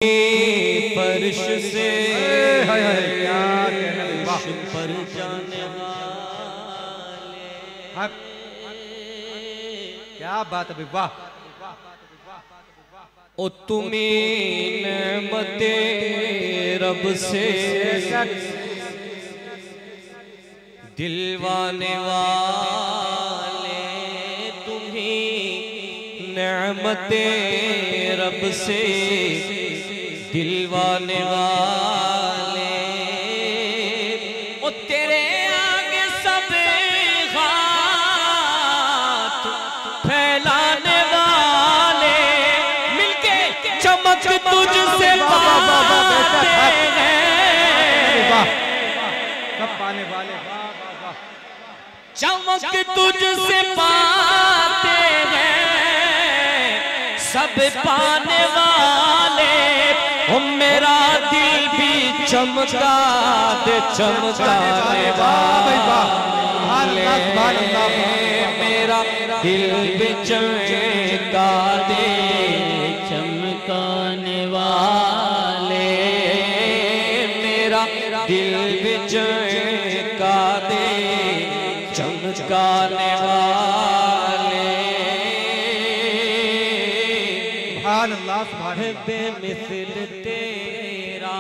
फर्श से फर्श पर जाने वाले। क्या बात है वाह। ओ तुम्हें नेमते रब से दिलवाने वाले, तुम्हें नेमते रब से दिलवाने वाले। ओ तेरे आगे सब हाथ फैलाने वाले, मिलके चमक तुझसे पाते हैं, सब पाने वाले। चमक तुझसे पाते हैं सब पाने वाले। ओ मेरा दिल भी चमका दे चमकाने वाले, मेरा दिल भी चमका दे चमकाने वाले, मेरा दिल भी चमका दे चमकाने वाले। सुभान अल्लाह सुभान अल्लाह। बेमिसल तेरा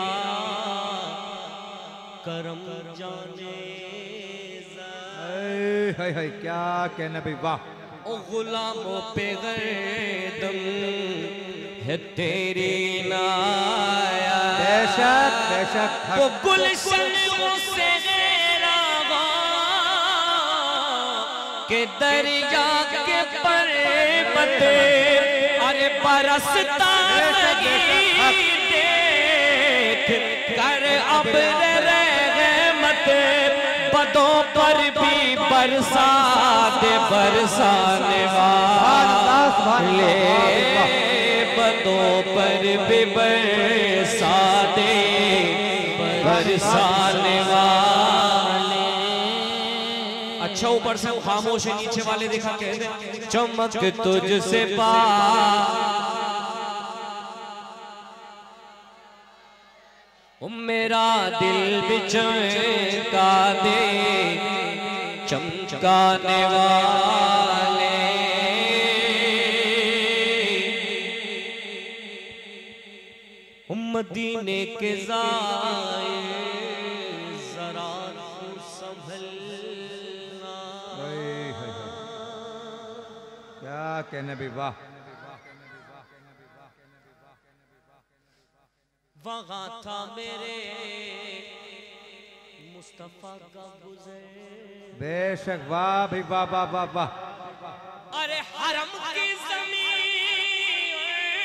करम जाने हाय हाय क्या कहना भाई वाह। ओ गुलामों पे गर्दम है तेरी नाया, बेशक बेशक। वो गुलशन से के दरिया के पर्वत अरे बरसता देख कर अब रहमत बदों पर भी बरसा दे बरसाने वाले, बदों पर भी बरसा दे बरसाने वाले। अच्छा ऊपर से खामोश है, नीचे वाले देखा कहते चमक तुझसे पा मेरा दिल भी चमका दे चमकाने वाले। मदीने के ज़ाहिर ज़रा संभलना, क्या कहना भी वाह। वहाँ था मेरे मुस्तफा का गुज़र, बेशक वाह भाई वाह वाह वाह वाह। अरे हरम की ज़मीन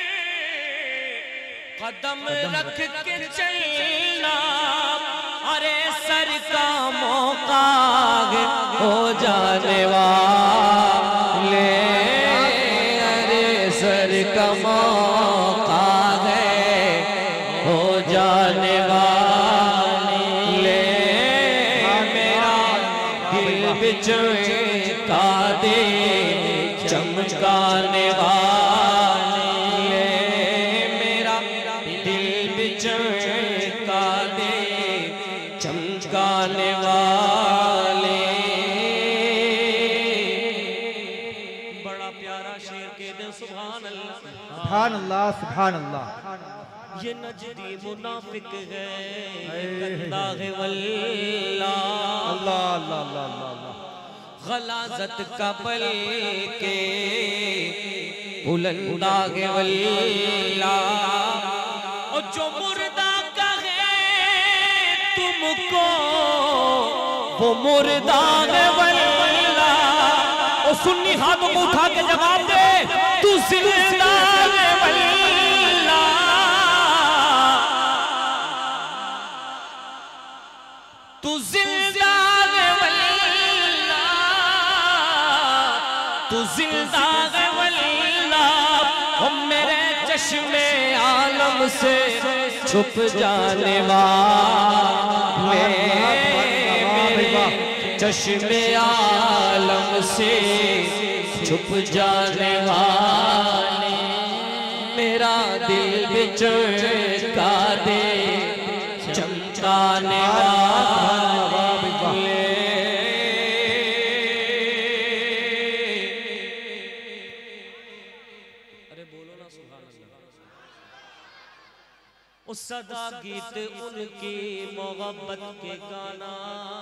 कदम रख के चलना, अरे सर का मौका हो जाने वाले, अरे सर का मौका हो जाने वाले। मेरा दिल भी चमका दे चमकाने वाले, मेरा दिल भी चमका दे चमकाने वाले। बड़ा प्यारा शेर के दे सुभान अल्लाह सुभान अल्लाह सुभान अल्लाह। ये नजदी मुनाफिक है अल्लाह वल्ला, अल्लाह अल्लाह अल्लाह अल्लाह। गलाजत का बल के बुलंदा के वल्ला, और जो मुर्दा कहे तुमको वो मुर्दा है वल्ला। और सुन्नी हाथों को उठा के जवाब दे तू जिंदा है वल्ला, तू जिंदा है वल्ला, तू जिंदा है वल्ला। ओ मेरे चश्मे आलम से छुप जाने वाले, मेरे चश्मे आलम से छुप जाने वाले। मेरा दिल भी चंद्राने वाले अरे बोलो ना सुभान अल्लाह। उस सदा गीत उनकी मोहब्बत के गाना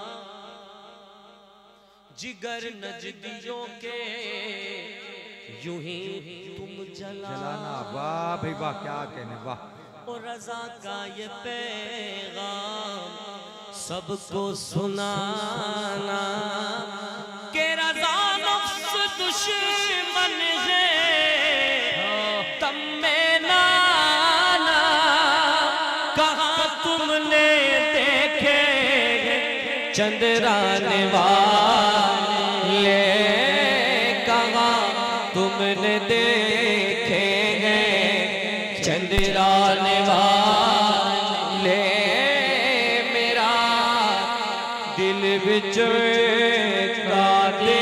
जिगर नजदियों के यूं ही तुम जलाना। वाह भाई वाह, क्या कहने, वाह। और रज़ा का ये पैगाम सबको सुनाना के रज़ा नफ्स दुश्मन है तम में नाना। कहाँ तुमने देखे चंद्राने वाले, कहाँ तुमने देखे हैं चंद्राने वाले। मेरा दिल बिच का दे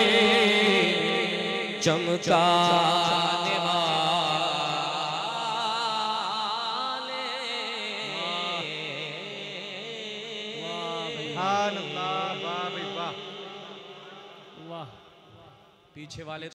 चमकाने वाले। सुभान अल्लाह, वाह भाई वाह। वाह पीछे वाले